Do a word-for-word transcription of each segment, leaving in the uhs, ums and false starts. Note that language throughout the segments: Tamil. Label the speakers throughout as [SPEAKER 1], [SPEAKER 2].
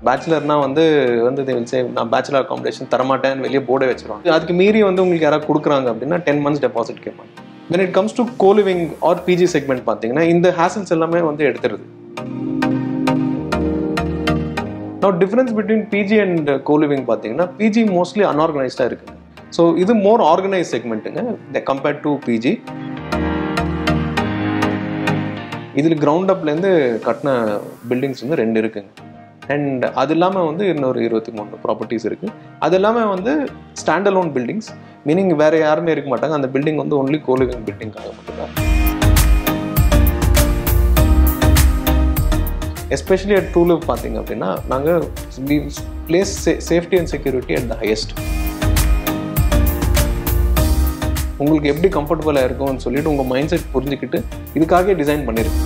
[SPEAKER 1] பேச்சுலர்னா வந்து வந்து they will say நான் பேச்சுலர் அகாமடேஷன் தரமாட்டேன்னு வெளியே போர்டே வச்சிருவாங்க. அதுக்கு மீறி வந்து உங்களுக்கு யாராவது கொடுக்குறாங்க அப்படின்னா டென் மந்த்ஸ் டெபாசிட் கேட்பாங்க. when it comes to co-living or P G segment பார்த்தீங்கன்னா இந்த ஹேசல்ஸ் எல்லாமே வந்து எடுத்துருது. now difference between P G and co-living பார்த்தீங்கன்னா P G mostly unorganized இருக்குங்க. ஸோ இது மோர் ஆர்கனைஸ் செக்மெண்ட்டுங்க கம்பேர்ட் டு P G. இதில் கிரவுண்ட் அப்லேருந்து கட்டின பில்டிங்ஸ் வந்து ரெண்டு இருக்குங்க. அண்ட் அது இல்லாமல் வந்து இன்னொரு இருபத்தி மூணு ப்ராப்பர்ட்டிஸ் இருக்குது. அது இல்லாமல் வந்து ஸ்டாண்ட் அலோன் பில்டிங்ஸ், மீனிங் வேறு யாருமே இருக்க மாட்டாங்க. அந்த பில்டிங் வந்து ஒன்லி கோலிவிங் பில்டிங்காக மட்டும்தான். எஸ்பெஷலி அட் ட்ரூ லிவ் பார்த்தீங்க அப்படின்னா நாங்கள் place safety and security at the highest. உங்களுக்கு எப்படி கம்ஃபர்டபுளாக இருக்கும்னு சொல்லிட்டு உங்கள் மைண்ட் செட் புரிஞ்சுக்கிட்டு இதுக்காகவே டிசைன் பண்ணியிருக்கு.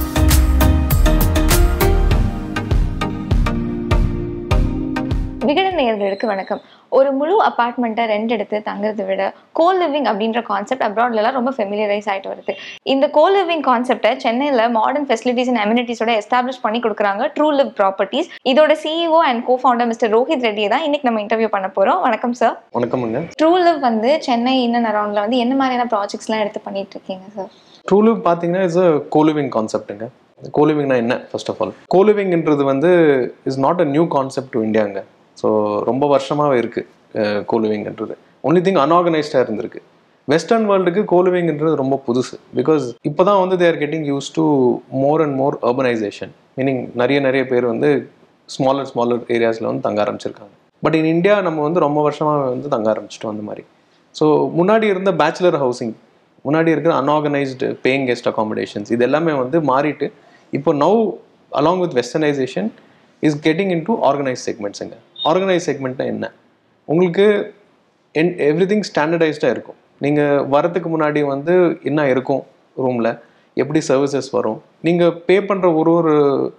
[SPEAKER 2] விகடன் நேயர்களுக்கு வணக்கம். ஒரு முழு அபார்ட்மெண்ட்டை ரெண்ட் எடுத்து தங்குறதை விட கோ லிவிங் அப்படின்ற கான்செப்ட் அப்ராட்லலாம் ரொம்ப ஃபெமிலியரைஸ் ஆகிட்டு வருது. இந்த கோ லிவிங் கான்செப்டை சென்னையில் மாடர்ன் ஃபெசிலிட்டிஸ் அண்ட் அம்யூனிட்டிஸோட எஸ்டாப்ளிஷ் பண்ணி கொடுக்குறாங்க ட்ரூ லிவ் ப்ராப்பர்ட்டிஸ். இதோட CEO and co founder mister Rohit ரெட்டியை தான் இன்னைக்கு நம்ம இன்டர்வியூ பண்ண போகிறோம். வணக்கம் சார்.
[SPEAKER 1] வணக்கம்ங்க.
[SPEAKER 2] ட்ரூ லிவ் வந்து சென்னை இன் அண்ட் அரௌண்டில் வந்து என்ன மாதிரியான ப்ராஜெக்ட்ஸ்லாம் எடுத்து பண்ணிட்டு இருக்கீங்க சார்?
[SPEAKER 1] ட்ரூ லிவ் பார்த்தீங்கன்னா இஸ் அ கோலிவிங் கான்செப்ட்டுங்க. கோலிவிங்னா என்ன? ஃபர்ஸ்ட் ஆஃப் ஆல் கோலிவிங்ன்றது வந்து is not a new concept to இந்தியாங்க. ஸோ ரொம்ப வருஷமாகவே இருக்குது கோலிவிங்ன்றது. ஒன்லி திங் அன்ஆர்கனைஸ்டாக இருந்திருக்கு. வெஸ்டர்ன் வேர்ல்டுக்கு கோலிவிங்ன்றது ரொம்ப புதுசு. பிகாஸ் இப்போ தான் வந்து there getting used to more and more urbanisation, meaning நிறைய நிறைய பேர் வந்து ஸ்மாலர் ஸ்மாலர் ஏரியாஸில் வந்து தங்க ஆரம்பிச்சிருக்காங்க. பட் இன் இந்தியா நம்ம வந்து ரொம்ப வருஷமாக வந்து தங்க ஆரம்பிச்சிட்டோம் அந்த மாதிரி. ஸோ முன்னாடி இருந்த பேச்சுலர் ஹவுசிங், முன்னாடி இருக்கிற அன்ஆர்கனைஸ்டு பேயிங் கெஸ்ட் அகாமடேஷன்ஸ், இது எல்லாமே வந்து மாறிட்டு இப்போ now along with westernisation is getting in to organise செக்மெண்ட்ஸுங்க. ஆர்கனைஸ் செக்மெண்ட்னா என்ன? உங்களுக்கு என் எவ்ரி திங் ஸ்டாண்டர்டைஸ்டாக இருக்கும். நீங்கள் வரத்துக்கு முன்னாடி வந்து என்ன இருக்கும் ரூமில், எப்படி சர்வீசஸ் வரும், நீங்கள் பே பண்ணுற ஒரு ஒரு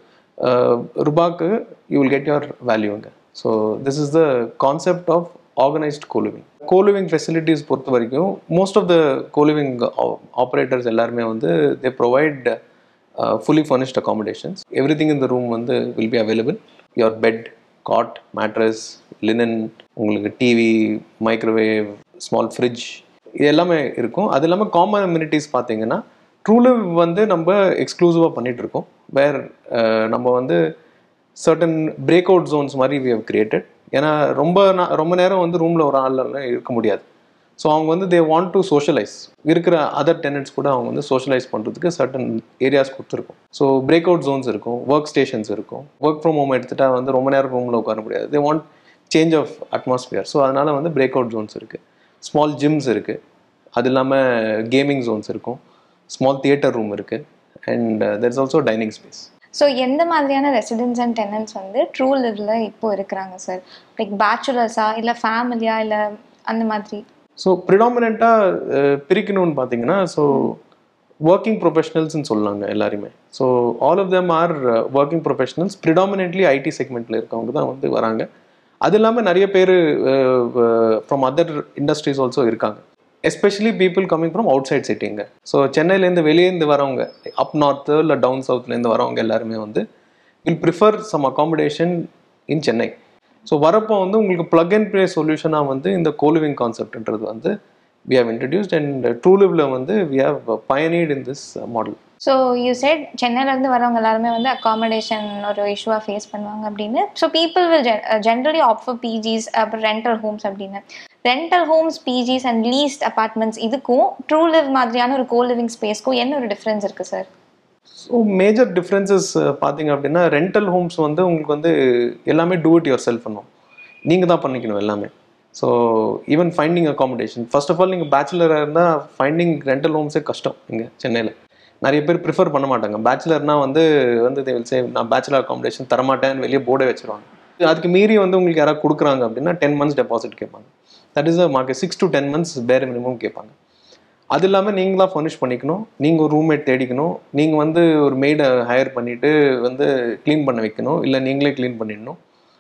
[SPEAKER 1] ரூபாய்க்கு யூ வில் கெட் யுவர் வேல்யூங்க. So this is the concept of organised coliving. Coliving facilities பொறுத்த வரைக்கும் most of the coliving operators எல்லாருமே வந்து they provide fully furnished accommodations. Everything இந்த ரூம் வந்து will be available. Your bed, cot, mattress, linen, உங்களுக்கு டிவி, மைக்ரோவேவ், ஸ்மால் ஃப்ரிட்ஜ், இது எல்லாமே இருக்கும். அது இல்லாமல் காமன் அம்யூனிட்டிஸ் பார்த்தீங்கன்னா ட்ரூ லிவ் வந்து நம்ம எக்ஸ்க்ளூசிவாக பண்ணிகிட்ருக்கோம். வேர் நம்ம வந்து சர்டன் பிரேக் அவுட் ஜோன்ஸ் மாதிரி வி ஹவ் கிரியேட்டட். ஏன்னா ரொம்ப ரொம்ப நேரம் வந்து ரூமில் ஒரு ஆள்லாம் இருக்க முடியாது. ஸோ அவங்க வந்து தே வாண்ட் டு சோஷியலைஸ், இருக்கிற அதர் டெனன்ட்ஸ் கூட அவங்க வந்து சோஷியலைஸ் பண்ணுறதுக்கு சர்டன் ஏரியாஸ் கொடுத்துருக்கும். ஸோ பிரேக் அவுட் ஜோன்ஸ் இருக்கும், ஒர்க் ஸ்டேஷன்ஸ் இருக்கும். ஒர்க் ஃப்ரம் ஹோம் எடுத்துகிட்டா வந்து ரொம்ப நேரம் ரூமில் உட்கார முடியாது. They want change of atmosphere. So அதனால் வந்து பிரேக் அவுட் ஜோன்ஸ் இருக்குது, ஸ்மால் ஜிம்ஸ் இருக்குது, அது இல்லாமல் கேமிங் ஜோன்ஸ் இருக்கும், ஸ்மால் தியேட்டர் ரூம் இருக்குது, and there is also dining space.
[SPEAKER 2] So எந்த மாதிரியான ரெசிடென்ட்ஸ் அண்ட் டெனன்ட்ஸ் வந்து ட்ரூ லிவ்ல இப்போ இருக்கிறாங்க சார்? லைக் பேச்சுலர்ஸா இல்லை ஃபேமிலியா இல்லை அந்த மாதிரி?
[SPEAKER 1] ஸோ ப்ரிடாமினண்ட்டாக பிரிக்கணும்னு பார்த்தீங்கன்னா ஸோ ஒர்க்கிங் ப்ரொஃபஷனல்ஸ்ன்னு சொல்லலாங்க எல்லாருமே. So all of them are working professionals. Predominantly IT செக்மெண்ட்டில் இருக்கவங்க தான் வந்து வராங்க. அது இல்லாமல் நிறைய பேர் ஃப்ரம் அதர் இண்டஸ்ட்ரீஸ் ஆல்சோ இருக்காங்க. Especially people coming from outside சிட்டிங்க. ஸோ சென்னையிலேருந்து வெளியேருந்து வரவங்க, அப் நார்த்து இல்லை டவுன் சவுத்லேருந்து வரவங்க எல்லாருமே வந்து will prefer some accommodation in Chennai. So வரப்போ வந்து உங்களுக்கு ப்ளக் அண்ட் ப்ளே சொல்யூஷனாக வந்து இந்த கோலிவிங் கான்செப்ட்ன்றது வந்து we have introduced, and true லிவ்ல வந்து we have pioneered in this model.
[SPEAKER 2] So you said சென்னையிலேருந்து வரவங்க எல்லாருமே வந்து அகாமடேஷன் ஒரு இஷ்யூவாக ஃபேஸ் பண்ணுவாங்க அப்படின்னு. So people will generally opt for PGs, அப்புறம் ரெண்டல் ஹோம்ஸ் அப்படின்னு. Rental homes, PGs and leased apartments இதுக்கும் ட்ரூ லிவ் மாதிரியான ஒரு கோ லிவிங் ஸ்பேஸ்க்கும் என்ன ஒரு டிஃப்ரென்ஸ் இருக்குது சார்?
[SPEAKER 1] ஸோ மேஜர் டிஃப்ரென்சஸ் பார்த்தீங்க அப்படின்னா ரெண்டல் ஹோம்ஸ் வந்து உங்களுக்கு வந்து எல்லாமே டூ இட் யுவர் செல்ஃப் பண்ணும், நீங்கள் தான் பண்ணிக்கணும் எல்லாமே. So even finding accommodation, first of all நீங்கள் பேச்சுலராக இருந்தால் ஃபைண்டிங் ரெண்டல் ஹோம்ஸே கஷ்டம். இங்கே சென்னையில் நிறைய பேர் ப்ரிஃபர் பண்ண மாட்டாங்க. பேச்சுலர்னால் வந்து வந்து தே வில் சே நான் பேச்சுலர் அகாமடேஷன் தரமாட்டேன்னு வெளியே போர்டே வச்சுருவாங்க. அதுக்கு மீறி வந்து உங்களுக்கு யாராவது கொடுக்குறாங்க அப்படின்னா டென் மந்த்ஸ் டெபாசிட் கேட்பாங்க. That is a market. Six to ten months per minimum கேட்பாங்க. அது இல்லாமல் நீங்களாக ஃபர்னிஷ் பண்ணிக்கணும், நீங்கள் ஒரு ரூம்மேட் தேடிக்கணும், நீங்கள் வந்து ஒரு மெய்டை ஹையர் பண்ணிவிட்டு வந்து க்ளீன் பண்ண வைக்கணும், இல்லை நீங்களே க்ளீன் பண்ணிடணும்.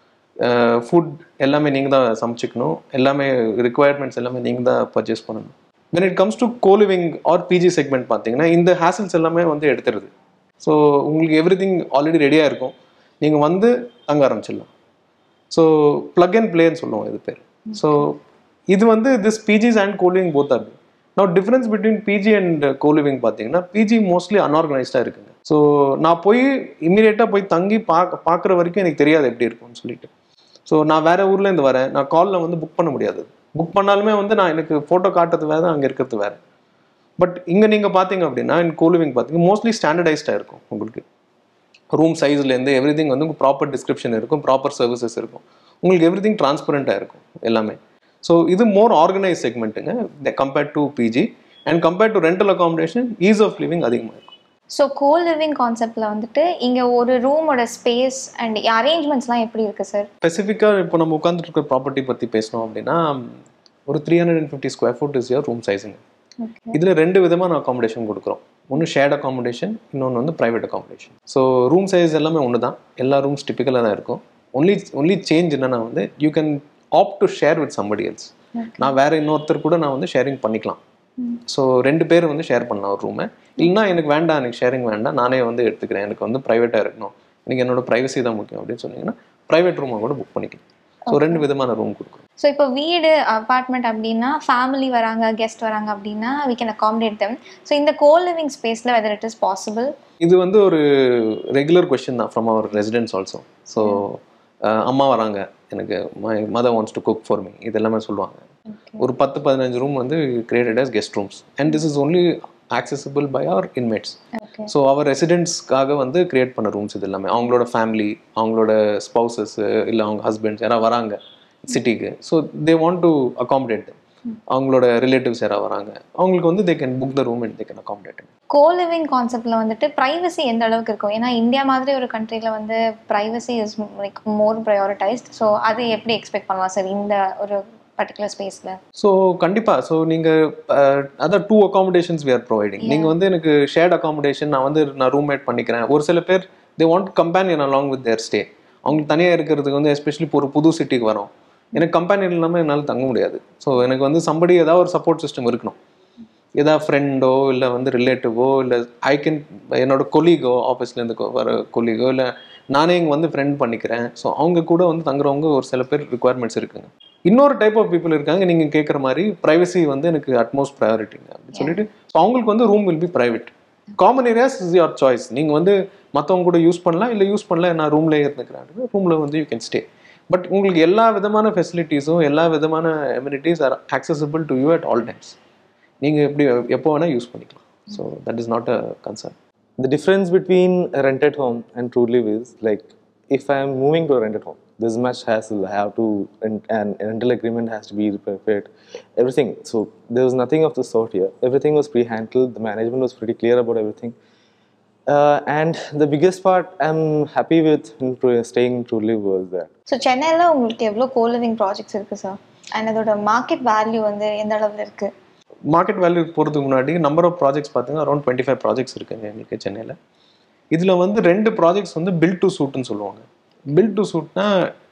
[SPEAKER 1] ஃபுட் எல்லாமே நீங்கள் தான் சமைச்சிக்கணும், எல்லாமே ரிக்குவயர்மெண்ட்ஸ் எல்லாமே நீங்கள் தான் பர்ச்சேஸ் பண்ணணும். when it comes to co-living or P G segment பார்த்தீங்கன்னா இந்த ஹேசல்ஸ் எல்லாமே வந்து எடுத்துருது. ஸோ உங்களுக்கு எவ்ரி திங் ஆல்ரெடி ரெடியாக இருக்கும், நீங்கள் வந்து தங்க ஆரம்பிச்சிடலாம். ஸோ ப்ளக் அண்ட் பிளேன்னு சொல்லுவோம் இது பேர். ஸோ இது வந்து this PGs and coliving both are. Now difference between PG and coliving பார்த்தீங்கன்னா பிஜி மோஸ்ட்லி அன்ஆர்கனைஸ்டாக இருக்குங்க. ஸோ நான் போய் இம்மீடியட்டாக போய் தங்கி பார்க்க பார்க்குற வரைக்கும் எனக்கு தெரியாது எப்படி இருக்கும்னு சொல்லிட்டு. ஸோ நான் வேறு ஊர்லேருந்து வரேன், நான் காலில் வந்து புக் பண்ண முடியாது. புக் பண்ணாலுமே வந்து நான் எனக்கு ஃபோட்டோ காட்டுறது வேறு, அங்கே இருக்கிறது வேறு. பட் இங்கே நீங்கள் பார்த்தீங்க அப்படின்னா இன் கோலிவிங் பார்த்தீங்கன்னா மோஸ்ட்லி ஸ்டாண்டர்டைஸ்டாக இருக்கும். உங்களுக்கு ரூம் சைஸ்லேருந்து எவ்ரி திங் வந்து உங்களுக்கு ப்ராப்பர் டிஸ்கிரிப்ஷன் இருக்கும், ப்ராப்பர் சர்வீசஸ் இருக்கும், உங்களுக்கு எவ்ரி திங் டிரான்ஸ்பரண்ட்டாக இருக்கும் எல்லாமே. ஸோ இது மோர் ஆர்கனைஸ் செக்மெண்ட்டுங்க compared to PG. And compared to rental accommodation ease of living அதிகமாக இருக்கும்.
[SPEAKER 2] ஸோ கோ லிவிங் கான்செப்டில் வந்துட்டு இங்கே ஒரு ரூமோட ஸ்பேஸ் அண்ட் அரேஞ்ச்மெண்ட்ஸ்லாம் எப்படி இருக்குது சார்?
[SPEAKER 1] ஸ்பெசிஃபிக்காக இப்போ நம்ம உட்காந்துட்டு இருக்கிற ப்ராப்பர்ட்டி பற்றி பேசணும் அப்படின்னா ஒரு three hundred and fifty square foot is your room சைஸுங்க. இதில் ரெண்டு விதமான அகாமடேஷன் கொடுக்குறோம். ஒன்று ஷேர்ட் அகாமடேஷன், இன்னொன்று வந்து private accommodation. So room size எல்லாமே ஒன்று தான், எல்லா ரூம்ஸ் டிப்பிக்கலாக தான் இருக்கும். ஒன்லி ஒன்லி சேஞ்ச் என்னென்னா வந்து you can opt to share with somebody else. நான் வேறு இன்னொருத்தர் கூட நான் வந்து ஷேரிங் பண்ணிக்கலாம். ஸோ ரெண்டு பேர் வந்து ஷேர் பண்ணலாம் ஒரு ரூமை. இல்லைனா எனக்கு வேண்டாம், எனக்கு ஷேரிங் வேண்டாம், நானே வந்து எடுத்துக்கிறேன், எனக்கு வந்து ப்ரைவேட்டாக இருக்கணும், எனக்கு என்னோட ப்ரைவசி தான் முக்கியம் அப்படின்னு சொன்னீங்கன்னா ப்ரைவேட் ரூமை கூட புக் பண்ணிக்கலாம். ஸோ ரெண்டு விதமான ரூம் கொடுக்குறோம்.
[SPEAKER 2] ஸோ இப்போ வீடு அப்பார்ட்மெண்ட் அப்படின்னா ஃபேமிலி வராங்க, கெஸ்ட் வராங்க அப்படின்னா we can accommodate them. So இந்த கோ லிவிங் ஸ்பேஸில் whether it is possible?
[SPEAKER 1] இது வந்து ஒரு ரெகுலர் கொஸ்டின் தான் from our residents also. So அம்மா வராங்க, எனக்கு my mother wants to cook for me, இது எல்லாமே சொல்லுவாங்க. ஒரு பத்து பதினஞ்சு ரூம் வந்து created as guest rooms and this is only accessible by our inmates. ஸோ அவர் ரெசிடென்ட்ஸ்க்காக வந்து கிரியேட் பண்ண ரூம்ஸ் இது எல்லாமே. அவங்களோட ஃபேமிலி, அவங்களோட ஸ்பௌசஸ் இல்லை அவங்க ஹஸ்பண்ட்ஸ் யாராவது வராங்க சிட்டிக்கு, so they want to accommodate. அவங்களோட ரிலேட்டிவ்ஸ் யாராவது வராங்க, அவங்களுக்கு வந்து they can book the room and they can accommodate.
[SPEAKER 2] Co living கான்செப்டில் வந்துட்டு ப்ரைவசி எந்த அளவுக்கு இருக்கும்? ஏன்னா இந்தியா மாதிரி ஒரு கண்ட்ரியில் வந்து privacy is like more prioritised. So அது எப்படி எக்ஸ்பெக்ட் பண்ணலாம் சார் இந்த ஒரு பர்டிகுலர் ஸ்பேஸில்?
[SPEAKER 1] ஸோ கண்டிப்பாக. ஸோ நீங்கள் அதான் two accommodations we are providing. நீங்கள் வந்து எனக்கு ஷேர்ட் அகாமடேஷன் நான் வந்து நான் ரூம்மேட் பண்ணிக்கிறேன். ஒரு சில பேர் they want companion along with their stay. அவங்களுக்கு தனியாக இருக்கிறதுக்கு வந்து எஸ்பெஷலி இப்போ ஒரு புது சிட்டிக்கு வரோம், எனக்கு கம்பேனியன் இல்லாமல் என்னால் தங்க முடியாது. ஸோ எனக்கு வந்து சம்படி ஏதாவது ஒரு சப்போர்ட் சிஸ்டம் இருக்கணும். ஏதாவது ஃப்ரெண்டோ இல்லை வந்து ரிலேட்டிவோ இல்லை ஐ கேன் என்னோட கொலீகோ, ஆஃபீஸ்லேருந்து வர கொலீகோ, இல்லை நானே இங்கே வந்து ஃப்ரெண்ட் பண்ணிக்கிறேன். ஸோ அவங்க கூட வந்து தங்குறவங்க ஒரு சில பேர் ரிக்குவயர்மெண்ட்ஸ் இருக்குங்க. இன்னொரு டைப் ஆஃப் பீப்புள் இருக்காங்க, நீங்கள் கேட்குற மாதிரி ப்ரைவசி வந்து எனக்கு அட்மோஸ்ட் ப்ரையாரிட்டிங்க அப்படின்னு சொல்லிட்டு. ஸோ அவங்களுக்கு வந்து room will be private. Common areas is your choice. நீங்கள் வந்து மற்றவங்க கூட யூஸ் பண்ணலாம், இல்லை யூஸ் பண்ணல நான் ரூம்லேயே இருந்துக்கிறேன், ரூமில் வந்து யூ கேன் ஸ்டே. பட் உங்களுக்கு எல்லா விதமான ஃபெசிலிட்டிஸும் எல்லா விதமான amenities are accessible to you at all times. நீங்கள் எப்படி எப்போ வேணால் யூஸ் பண்ணிக்கலாம். So that is not a concern.
[SPEAKER 3] The difference between a rented home and true live is like if I am moving to a rented home, this much hassle, I have to rent, and a rental agreement has to be prepared, everything. So there was nothing of the sort here. Everything was pre-handled. The management was pretty clear about everything. Uh, and the biggest part I'm happy with in staying in True Live was that.
[SPEAKER 2] So சென்னையில் உங்களுக்கு எவ்வளோ கோ லிவிங் ப்ராஜெக்ட்ஸ் இருக்குது சார்? அண்ட் அதோட மார்க்கெட் வேல்யூ வந்து எந்த அளவில் இருக்குது?
[SPEAKER 1] மார்க்கெட் வேல்யூ போகிறதுக்கு முன்னாடி நம்பர் ஆஃப் ப்ராஜெக்ட்ஸ் பார்த்தீங்கன்னா அரௌண்ட் டுவெண்ட்டி ஃபைவ் ப்ராஜெக்ட்ஸ் இருக்குங்க எங்களுக்கு சென்னையில். இதில் வந்து ரெண்டு ப்ராஜெக்ட்ஸ் வந்து பில்ட் டு சூட்னு சொல்லுவாங்க. பில்ட் டு சூட்னா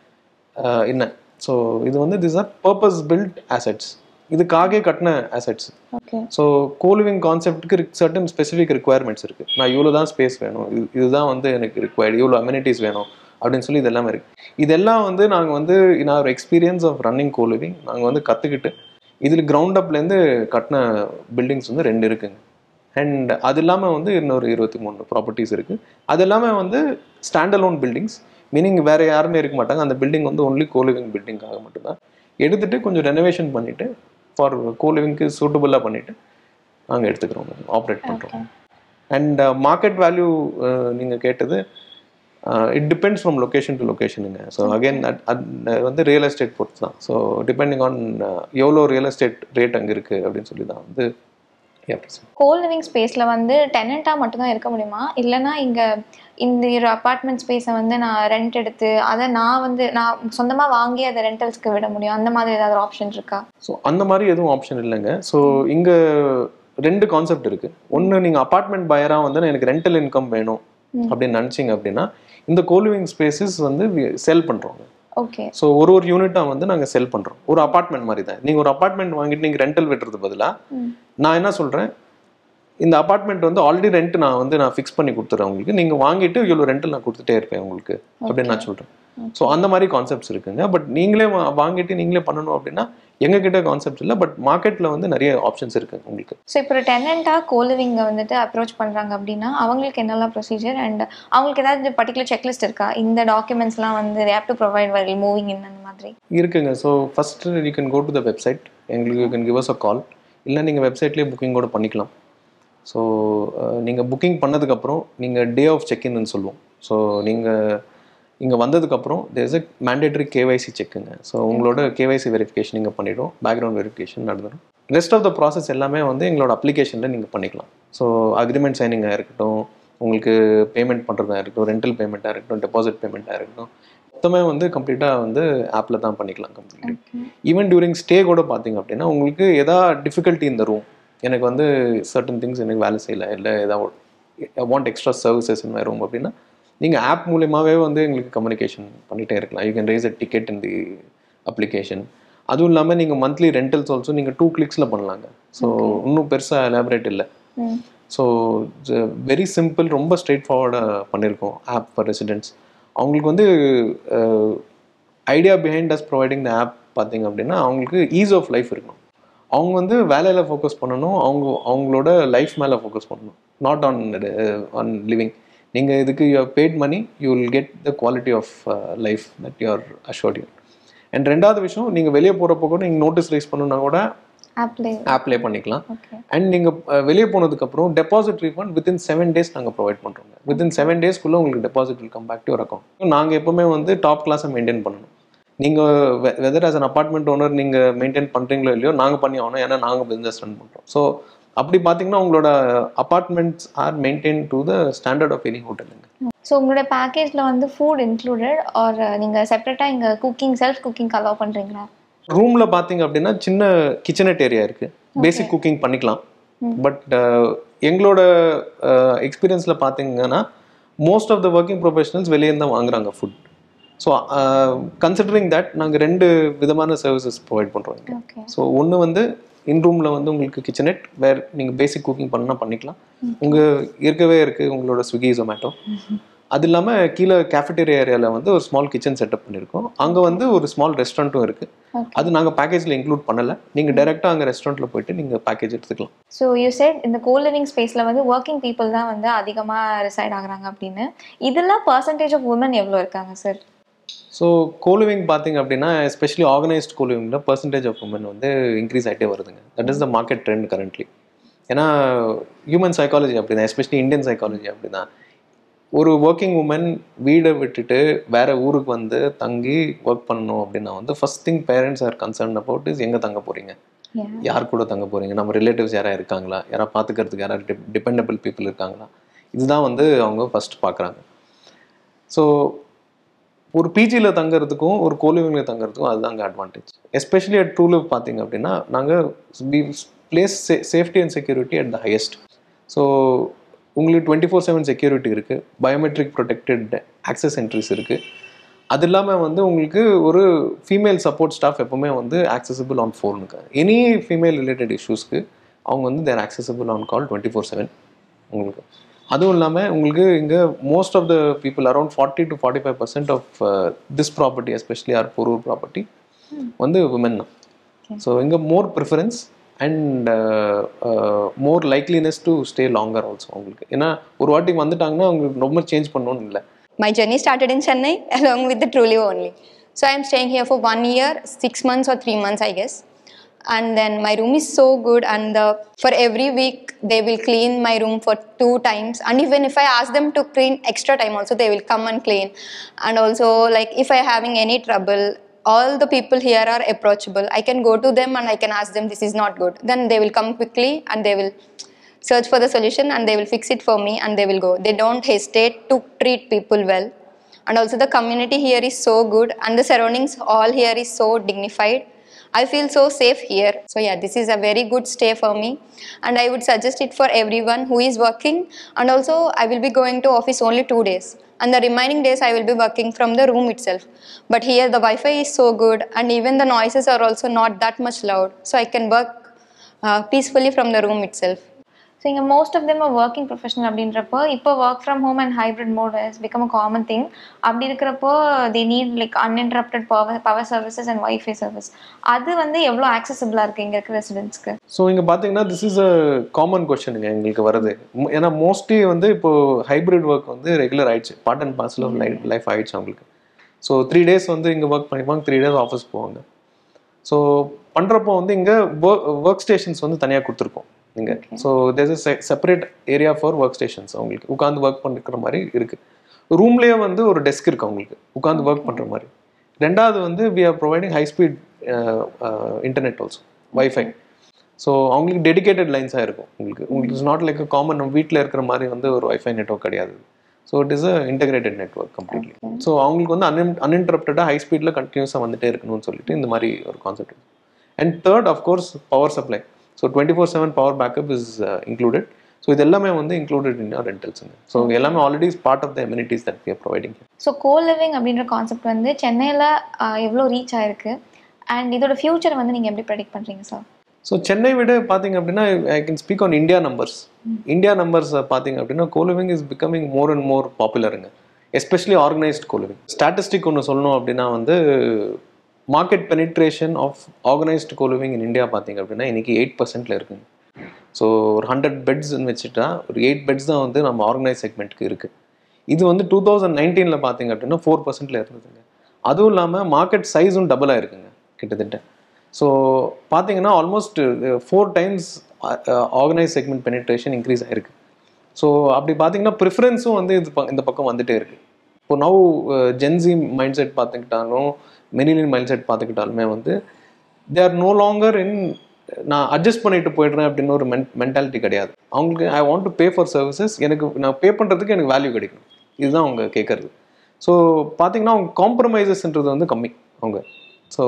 [SPEAKER 1] என்ன? ஸோ இது வந்து this are purpose built assets, இதுக்காகவே கட்டின அசெட்ஸ். ஸோ கோலிவிங் கான்செப்டுக்கு சர்டன் ஸ்பெசிஃபிக் ரிக்குவயர்மெண்ட்ஸ் இருக்குது. நான் இவ்வளோ தான் ஸ்பேஸ் வேணும், இது இதுதான் வந்து எனக்கு ரிக்வயர்டு, இவ்வளோ அமெனிட்டிஸ் வேணும் அப்படின்னு சொல்லி இதெல்லாம் இருக்குது. இதெல்லாம் வந்து நாங்கள் வந்து in our experience of running coliving நாங்கள் வந்து கற்றுக்கிட்டு இதில் கிரவுண்ட் அப்லேருந்து கட்டின பில்டிங்ஸ் வந்து ரெண்டு இருக்குங்க. அண்ட் அது இல்லாமல் வந்து இன்னொரு இருபத்தி மூணு ப்ராப்பர்ட்டிஸ் இருக்குது. அது இல்லாமல் வந்து ஸ்டாண்ட் அலோன் பில்டிங்ஸ், மீனிங் வேறு யாருமே இருக்க மாட்டாங்க. அந்த பில்டிங் வந்து ஒன்லி கோலிவிங் பில்டிங்காக மட்டும்தான் எடுத்துகிட்டு கொஞ்சம் ரெனோவேஷன் பண்ணிவிட்டு ஃபார் கோலிவிங்க்கு சூட்டபுளாக பண்ணிவிட்டு நாங்கள் எடுத்துக்கிறோம், ஆப்ரேட் பண்ணுறோம். அண்ட் மார்க்கெட் வேல்யூ நீங்கள் கேட்டது, it depends from location to லொக்கேஷனுங்க. ஸோ அகெயின் அது வந்து ரியல் எஸ்டேட் பொறுத்து தான். ஸோ டிபெண்டிங் ஆன் எவ்வளோ ரியல் எஸ்டேட் ரேட் அங்கே இருக்குது அப்படின்னு சொல்லி தான் வந்து.
[SPEAKER 2] கோ லிவிங் ஸ்பேஸில் வந்து டெனண்ட்டாக மட்டும்தான் இருக்க முடியுமா? இல்லைனா இங்கே இந்த ஒரு அப்பார்ட்மெண்ட் ஸ்பேஸை வந்து நான் ரெண்ட் எடுத்து அதை நான் வந்து நான் சொந்தமாக வாங்கி அதை ரெண்டல்ஸ்க்கு விட முடியும், அந்த மாதிரி ஏதாவது ஆப்ஷன் இருக்கா?
[SPEAKER 1] ஸோ அந்த மாதிரி எதுவும் ஆப்ஷன் இல்லைங்க. ஸோ இங்கே ரெண்டு கான்செப்ட் இருக்குது. ஒன்று, நீங்கள் அப்பார்ட்மெண்ட் பையராக வந்து எனக்கு ரெண்டல் இன்கம் வேணும் அப்படின்னு நினச்சிங்க அப்படின்னா இந்த கோலிவிங் ஸ்பேசஸ் வந்து செல் பண்ணுறோங்க.
[SPEAKER 2] ஓகே.
[SPEAKER 1] ஸோ ஒரு ஒரு யூனிட்டாக வந்து நாங்கள் செல் பண்ணுறோம். ஒரு அப்பார்ட்மெண்ட் மாதிரி தான். நீங்கள் ஒரு அப்பார்ட்மெண்ட் வாங்கிட்டு நீங்கள் ரெண்டல் விட்டுறது பதிலாக நான் என்ன சொல்கிறேன், இந்த அபார்ட்மெண்ட் வந்து ஆல்ரெடி ரெண்ட் நான் வந்து நான் ஃபிக்ஸ் பண்ணி கொடுத்துறேன் உங்களுக்கு, நீங்கள் வாங்கிட்டு இவ்வளோ ரெண்டில் நான் கொடுத்துட்டே இருப்பேன் உங்களுக்கு அப்படின்னு நான் சொல்கிறேன். ஸோ அந்த மாதிரி கான்செப்ட்ஸ் இருக்குங்க. பட் நீங்களே வாங்கிட்டு நீங்களே பண்ணணும் அப்படின்னா எங்ககிட்ட கான்செப்ட்ஸ் இல்லை, பட் மார்க்கெட்டில் வந்து நிறைய ஆப்ஷன்ஸ் இருக்குது உங்களுக்கு.
[SPEAKER 2] ஸோ இப்போ ஒரு டெனண்ட்டாக கோலிவிங்கை வந்துட்டு அப்ரோச் பண்ணுறாங்க அப்படின்னா அவங்களுக்கு என்னெல்லாம் ப்ரொசீஜர் அண்ட் அவங்களுக்கு ஏதாவது பர்டிகுலர் செக்லிஸ்ட் இருக்கா, இந்த டாக்குமெண்ட்ஸ்லாம் வந்து have to provide while moving in அந்த மாதிரி
[SPEAKER 1] இருக்குங்க. So first you can go to the website, எங்களுக்கு you can give us a call, இல்லை நீங்கள் வெப்சைட்லேயே புக்கிங் கூட பண்ணிக்கலாம். ஸோ நீங்கள் புக்கிங் பண்ணதுக்கப்புறம் நீங்கள் டே ஆஃப் செக்இன்னு சொல்லுவோம். ஸோ நீங்கள் இங்கே வந்ததுக்கப்புறம் there is a mandatory KYC செக்குங்க. ஸோ உங்களோட கேவைசி வெரிஃபிகேஷன் நீங்கள் பண்ணிவிடும், பேக்ரவுண்ட் வெரிஃபிகேஷன் நடந்துடும். ரெஸ்ட் ஆஃப் த ப்ராசஸ் எல்லாமே வந்து எங்களோட அப்ளிகேஷனில் நீங்கள் பண்ணிக்கலாம். ஸோ அக்ரிமெண்ட் சைனிங்காக இருக்கட்டும், உங்களுக்கு பேமெண்ட் பண்ணுறதா இருக்கட்டும், ரெண்டல் பேமெண்ட்டாக இருக்கட்டும், டெபாசிட் பேமெண்ட்டாக இருக்கட்டும், மொத்தமே வந்து கம்ப்ளீட்டாக வந்து ஆப்பில் தான் பண்ணிக்கலாம் கம்ப்ளீட்லி. ஈவன் டியூரிங் ஸ்டே கூட பார்த்தீங்க அப்படின்னா உங்களுக்கு எதாவது டிஃபிகல்ட்டி இந்த ரூம், எனக்கு வந்து சர்டன் திங்ஸ் எனக்கு வேலை செய்யலை, இல்லை ஏதாவது I want extra services in my room அப்படின்னா நீங்கள் ஆப் மூலியமாகவே வந்து எங்களுக்கு கம்யூனிகேஷன் பண்ணிகிட்டே இருக்கலாம். You can raise a ticket in the application. அதுவும் இல்லாமல் நீங்கள் மந்த்லி ரெண்டல்ஸ் ஆல்சோ நீங்கள் டூ கிளிக்ஸில் பண்ணலாங்க. ஸோ இன்னும் பெருசாக எலாபரேட் இல்லை. ஸோ வெரி சிம்பிள், ரொம்ப ஸ்ட்ரெயிட் ஃபார்வர்டாக பண்ணியிருக்கோம் ஆப் ஃபார் ரெசிடென்ட்ஸ். அவங்களுக்கு வந்து idea behind us providing the app பார்த்தீங்க அப்படின்னா அவங்களுக்கு ஈஸ் ஆஃப் லைஃப் இருக்கணும். அவங்க வந்து வேலையில் ஃபோக்கஸ் பண்ணணும், அவங்க அவங்களோட லைஃப் மேலே ஃபோக்கஸ் பண்ணணும், நாட் ஆன் ஆன் லிவிங். நீங்கள் இதுக்கு you have paid money, you will get the quality of life that you are assured you. And ரெண்டாவது விஷயம், நீங்கள் வெளியே போகிறப்போ கூட நீங்கள் நோட்டீஸ் ரைஸ் பண்ணணுன்னா கூட ஆப்லே பண்ணிக்கலாம். அண்ட் நீங்கள் வெளியே போனதுக்கப்புறம் deposit refund within seven days நாங்கள் ப்ரொவைட் பண்ணுறோங்க. வித்தின் செவன் டேஸ்க்குள்ளே உங்களுக்கு deposit will come back to your account. நாங்கள் எப்போவுமே வந்து டாப் கிளாஸை மெயின்டைன் பண்ணணும். நீங்கள் whether as an apartment owner நீங்கள் மெயின்டைன் பண்ணுறீங்களோ இல்லையோ நாங்கள் பண்ணி ஆகணும், ஏன்னா நாங்கள் பிஸ்னஸ் ரன் பண்ணுறோம். ஸோ அப்படி பார்த்தீங்கன்னா உங்களோட apartments are maintain to the standard of any ஹோட்டலுங்க.
[SPEAKER 2] ஸோ உங்களோட பேக்கேஜில் வந்து ஃபுட் இன்க்ளூடட் ஆர் நீங்கள் செப்பரேட்டாக இங்கே குக்கிங் செல்ஃப் குக்கிங் அலோவ் பண்ணுறீங்களா?
[SPEAKER 1] ரூமில் பார்த்தீங்க அப்படின்னா சின்ன கிச்சனட் ஏரியா இருக்குது, பேசிக் குக்கிங் பண்ணிக்கலாம். பட் எங்களோட எக்ஸ்பீரியன்ஸில் பார்த்தீங்கன்னா most of the working professionals வெளியே தான் வாங்குறாங்க ஃபுட். ஸோ கன்சிடரிங் தட் நாங்கள் ரெண்டு விதமான சர்வீசஸ் ப்ரொவைட் பண்ணுறோம். ஸோ ஒன்று வந்து இன் ரூமில் வந்து உங்களுக்கு கிச்சனெட் வேர் நீங்கள் பேசிக் குக்கிங் பண்ணால் பண்ணிக்கலாம். உங்கள் இருக்கவே இருக்குது உங்களோட ஸ்விக்கி ஜொமேட்டோ. அது இல்லாமல் கீழே கேஃபெட்டேரியா ஏரியாவில் வந்து ஒரு ஸ்மால் கிச்சன் செட்டப் பண்ணியிருக்கோம். அங்கே வந்து ஒரு ஸ்மால் ரெஸ்டாரண்ட்டும் இருக்குது. அது நாங்கள் பேக்கேஜில் இன்க்ளூட் பண்ணலை. நீங்கள் டைரெக்டாக அங்கே ரெஸ்டாரண்ட்டில் போயிட்டு நீங்கள் பேக்கேஜ் எடுத்துக்கலாம்.
[SPEAKER 2] ஸோ யூ செட் இந்த கோலிவிங் ஸ்பேஸில் வந்து ஒர்க்கிங் பீப்புள் தான் வந்து அதிகமாக ரிசைட் ஆகுறாங்க அப்படின்னு. இதெல்லாம் பர்சன்டேஜ் ஆஃப் உமன் எவ்வளோ இருக்காங்க சார்?
[SPEAKER 1] ஸோ கோலிவிங் பார்த்தீங்க அப்படின்னா எஸ்பெஷலி ஆர்கனைஸ்ட் கோலிவிங்கில் பர்சன்டேஜ் ஆஃப் உமன் வந்து இன்க்ரீஸ் ஆகிட்டே வருதுங்க. That is the market trend currently. ஏன்னா ஹியூமன் சைக்காலஜி அப்படி தான், எஸ்பெஷலி இந்தியன் சைக்காலஜி அப்படி தான். ஒரு ஒர்க்கிங் உமன் வீடை விட்டுட்டு வேறு ஊருக்கு வந்து தங்கி ஒர்க் பண்ணணும் அப்படின்னா வந்து first thing parents are concern about is எங்கே தங்க போகிறீங்க, யார் கூட தங்க போகிறீங்க, நம்ம ரிலேட்டிவ்ஸ் யாராவது இருக்காங்களா, யாராவது பார்த்துக்கிறதுக்கு யாராவது டிப் டிபெண்டபிள் பீப்புள் இருக்காங்களா, இதுதான் வந்து அவங்க ஃபஸ்ட் பார்க்குறாங்க. ஸோ ஒரு பிஜியில் தங்குறதுக்கும் ஒரு கோலிவிங்கில் தங்குறதுக்கும் அதுதாங்க advantage. Especially at True Live பார்த்தீங்க அப்படின்னா நாங்கள் we place say safety and security at the highest. So உங்களுக்கு டுவெண்ட்டி ஃபோர் செவன் செக்யூரிட்டி இருக்குது, பயோமெட்ரிக் ப்ரொடெக்டட் ஆக்சஸ் என்ட்ரிஸ் இருக்குது. அது இல்லாமல் வந்து உங்களுக்கு ஒரு ஃபீமேல் சப்போர்ட் ஸ்டாஃப் எப்போவுமே வந்து ஆக்சசபிள் ஆன் ஃபோனுக்கு. எனி ஃபீமேல் ரிலேட்டட் இஷ்யூஸ்க்கு அவங்க வந்து there accessible on call twenty four seven உங்களுக்கு. அதுவும் இல்லாமல் உங்களுக்கு இங்கே most of the people around forty to forty five percent of this property especially our Porur property வந்து விமன் தான். ஸோ இங்கே more preference and more likeliness to stay longer also உங்களுக்கு. ஏன்னா ஒரு வாட்டி வந்துட்டாங்கன்னா அவங்களுக்கு ரொம்ப சேஞ்ச் பண்ணணும்னு இல்லை.
[SPEAKER 4] My journey started in Chennai along with the Truliv only. So I am staying here for one year, six months or three months I guess. And then my room is so good, and the, for every week they will clean my room for two times, and even if I ask them to clean extra time also they will come and clean. And also like if I having any trouble, all the people here are approachable. I can go to them and I can ask them this is not good, then they will come quickly and they will search for the solution and they will fix it for me and they will go. They don't hesitate to treat people well. And also the community here is so good, and the surroundings all here is so dignified. I feel so safe here. So yeah, this is a very good stay for me, and I would suggest it for everyone who is working. And also I will be going to office only two days, and the remaining days I will be working from the room itself. But here the Wi-Fi is so good, and even the noises are also not that much loud, so I can work uh, peacefully from the room itself.
[SPEAKER 2] So இங்கே most of them are working professional அப்படின்றப்போ இப்போ work from home and hybrid mode is become a common thing. அப்படி இருக்கிறப்போ they need like uninterrupted power power services and wifi service. அது வந்து எவ்வளோ ஆக்சசபிளாக இருக்குது இங்கே இருக்கிற ரெசிடென்ட்ஸ்க்கு?
[SPEAKER 1] ஸோ இங்கே பார்த்தீங்கன்னா திஸ் இஸ் அ காமன் கொஸ்டினுங்க எங்களுக்கு வருது. ஏன்னா மோஸ்ட்லி வந்து இப்போது ஹைப்ரிட் ஒர்க் வந்து ரெகுலர் ஆயிடுச்சு, part and parcel of life life ஆயிடுச்சு அவங்களுக்கு. ஸோ த்ரீ டேஸ் வந்து இங்கே ஒர்க் பண்ணிப்பாங்க, த்ரீ டேஸ் ஆஃபீஸ் போவாங்க. ஸோ பண்ணுறப்போ வந்து இங்கே ஒர்க் ஒர்க் ஸ்டேஷன்ஸ் வந்து தனியாக கொடுத்துருக்கோம் இங்கே. So there's a separate area for work stations. அவங்களுக்கு உட்காந்து ஒர்க் பண்ணிக்கிற மாதிரி இருக்குது. ரூம்லேயே வந்து ஒரு டெஸ்க் இருக்குது அவங்களுக்கு உட்காந்து ஒர்க் பண்ணுற மாதிரி. ரெண்டாவது வந்து we are providing high speed internet also, wifi. So அவங்களுக்கு டெடிகேட்டட் லைன்ஸாக இருக்கும் உங்களுக்கு. உங்களுக்கு இட்ஸ் நாட் லைக் காமன் நம்ம வீட்டில் இருக்கிற மாதிரி வந்து ஒரு வைஃபை நெட்வொர்க் கிடையாது. So it is a integrated network completely. So அவங்களுக்கு வந்து அன் அன்இன்டரப்டடாக ஹை ஸ்பீடில் கண்டினியூஸாக வந்துட்டே இருக்கணும்னு சொல்லிட்டு இந்த மாதிரி ஒரு concept. And third of course power supply. So twenty four seven power backup is included. So இது எல்லாமே வந்து இன்க்ளூடட் இன் ஆர் ரெண்டல்ஸுங்க. ஸோ எல்லாமே already part of the amenities that we are providing.
[SPEAKER 2] So co living அப்படின்ற கான்செப்ட் வந்து சென்னையில் எவ்வளோ ரீச் ஆயிருக்கு அண்ட் இதோட ஃபியூச்சர் வந்து நீங்கள் எப்படி ப்ரெடிக்ட் பண்ணுறீங்க சார்?
[SPEAKER 1] ஸோ சென்னை விட பார்த்தீங்க அப்படின்னா I can speak on India numbers. India numbers பார்த்தீங்க அப்படின்னா coliving is becoming more and more பாப்புலருங்க, எஸ்பெஷலி ஆர்கனைஸ்ட் கோலிவிங். ஸ்டாட்டிஸ்டிக் ஒன்று சொல்லணும் அப்படின்னா வந்து market penetration of organised coliving in India பார்த்தீங்க அப்படின்னா இன்றைக்கி எயிட் பர்சன்ட்டில் இருக்குங்க. ஸோ ஒரு ஹண்ட்ரட் பெட்ஸ்ன்னு வச்சுட்டா ஒரு எயிட் பெட்ஸ் தான் வந்து நம்ம ஆர்கனைஸ் செக்மெண்ட்டுக்கு இருக்குது. இது வந்து டூ தௌசண்ட் நைன்டீனில் பார்த்தீங்க அப்படின்னா ஃபோர் பர்சன்ட்டில் இருந்ததுங்க. அதுவும் இல்லாமல் மார்க்கெட் சைஸும் டபுளாக இருக்குங்க கிட்டத்தட்ட. ஸோ பார்த்தீங்கன்னா almost four times organise segment penetration increase ஆகிருக்கு. ஸோ அப்படி பார்த்தீங்கன்னா ப்ரிஃபரன்ஸும் வந்து இது இந்த பக்கம் வந்துகிட்டே இருக்குது. இப்போ நவ் ஜென்சி மைண்ட் செட் பார்த்துக்கிட்டாலும் மினிலியன் மைண்ட் செட் பார்த்துக்கிட்டாலுமே வந்து they are no longer in நான் அட்ஜஸ்ட் பண்ணிட்டு போய்ட்றேன் அப்படின்னு ஒரு மென் மென்டாலிட்டி கிடையாது அவங்களுக்கு. I want to pay for services, எனக்கு நான் பே பண்ணுறதுக்கு எனக்கு வேல்யூ கிடைக்கணும், இதுதான் அவங்க கேட்குறது. ஸோ பார்த்தீங்கன்னா அவங்க காம்ப்ரமைசஸ்ன்றது வந்து கம்மி அவங்க. ஸோ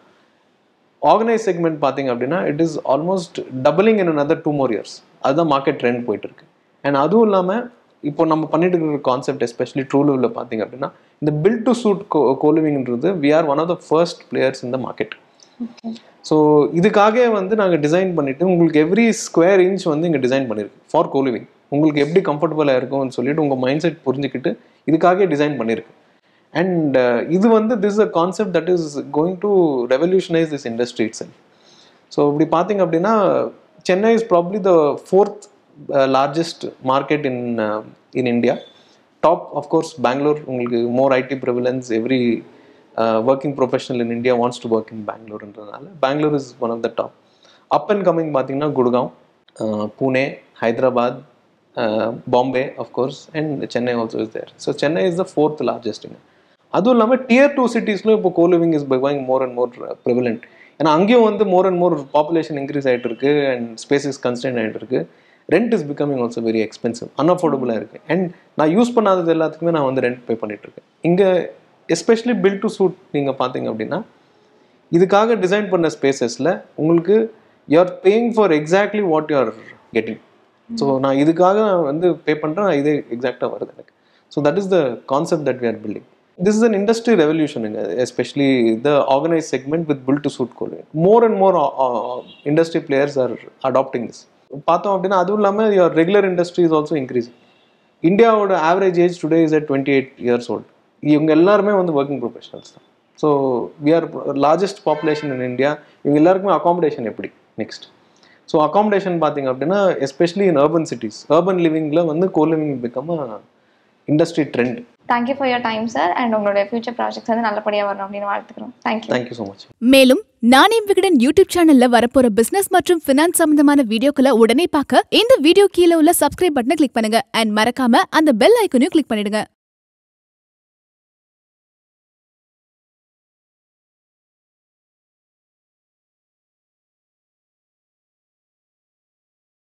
[SPEAKER 1] ஆர்கனைஸ் செக்மெண்ட் பார்த்தீங்க அப்படின்னா it is almost doubling in another two more years. அதுதான் மார்க்கெட் ட்ரெண்ட் போயிட்டு இருக்கு. அண்ட் அதுவும் இல்லாமல் இப்போ நம்ம பண்ணிட்டு இருக்கிற கான்செப்ட் எஸ்பெஷலி ட்ரூலிவில் பார்த்தீங்க அப்படின்னா இந்த பில்ட் டு சூட் கோ கோலிவிங்ன்றது we are one of the first players in the market. So இதுக்காக வந்து நாங்கள் டிசைன் பண்ணிவிட்டு உங்களுக்கு எவ்ரி ஸ்கொயர் இன்ச் வந்து இங்கே டிசைன் பண்ணியிருக்கு ஃபார் கோலிவிங். உங்களுக்கு எப்படி கம்ஃபர்டபுளாக இருக்கும்னு சொல்லிட்டு உங்கள் மைண்ட் செட் புரிஞ்சுக்கிட்டு இதுக்காக டிசைன் பண்ணியிருக்கு. அண்ட் இது வந்து this a concept that is going to revolutionise this industry itself. So இப்படி பார்த்தீங்க அப்படின்னா Chennai is probably the fourth largest market in in India. Top of course Bangalore, உங்களுக்கு more IT prevalence, every working professional in India wants to work in பெங்களூர்ன்றதுனால Bangalore is one of the top. Up and coming பார்த்தீங்கன்னா Gurgaon, Pune, Hyderabad, Bombay of course and Chennai also is there. So Chennai is the fourth லார்ஜஸ்ட்டுங்க. அதுவும் இல்லாமல் டியர் டூ சிட்டிஸ்லும் இப்போ coliving is becoming more and more prevalent. ஏன்னா அங்கேயும் வந்து more and more population increase ஆகிட்டு இருக்கு அண்ட் ஸ்பேஸ் இஸ் கன்ஸ்டன்ட் ஆகிட்டு இருக்கு. Rent is becoming also very expensive, அன்அஃபோர்டபுளாக இருக்குது. அண்ட் நான் யூஸ் பண்ணாதது எல்லாத்துக்குமே நான் வந்து ரெண்ட் பே பண்ணிட்டு இருக்கேன் இங்கே. எஸ்பெஷலி பில்ட் டு சூட் நீங்கள் பார்த்தீங்க அப்படின்னா இதுக்காக டிசைன் பண்ண ஸ்பேசஸில் உங்களுக்கு you are paying for exactly what you are getting. So நான் இதுக்காக வந்து பே பண்ணுறேன், இதே எக்ஸாக்டாக வருது எனக்கு. So that is the concept that we are building. This is an industry revolution, especially the organized segment with built to suit cooling. More and more uh, uh, industry players are adopting this. பார்த்தோம் அப்படின்னா அதுவும் இல்லாமல் your regular industry is also increasing. இந்தியாவோட average age today is at twenty eight years old. இவங்க எல்லாருமே வந்து ஒர்க்கிங் ப்ரொஃபஷனல்ஸ் தான். So we are largest population in India. இவங்க எல்லாருக்குமே அகாமடேஷன் எப்படி நெக்ஸ்ட். ஸோ அகாமடேஷன் பார்த்தீங்க அப்படின்னா especially in urban cities, urban லிவிங்கில் வந்து coliving become a industry trend.
[SPEAKER 2] Thank you for your time sir. And உங்களோட ஃபியூச்சர் ப்ராஜெக்ட்ஸ் வந்து நல்லபடியாக வரணும் அப்படின்னு வாழ்த்துக்கிறோம். Thank you
[SPEAKER 1] thank you so much.
[SPEAKER 5] மேலும் நானே விகடன் யூடியூப் சேனல்ல வரப்போற பிசினஸ் மற்றும் ஃபினான்ஸ் சம்பந்தமான வீடியோக்களை உடனே பார்க்க இந்த வீடியோ கீழே உள்ள சப்ஸ்கிரைப் பட்டனை கிளிக் பண்ணுங்க அண்ட் மறக்காம அந்த பெல் ஐக்கனையும் கிளிக் பண்ணிடுங்க.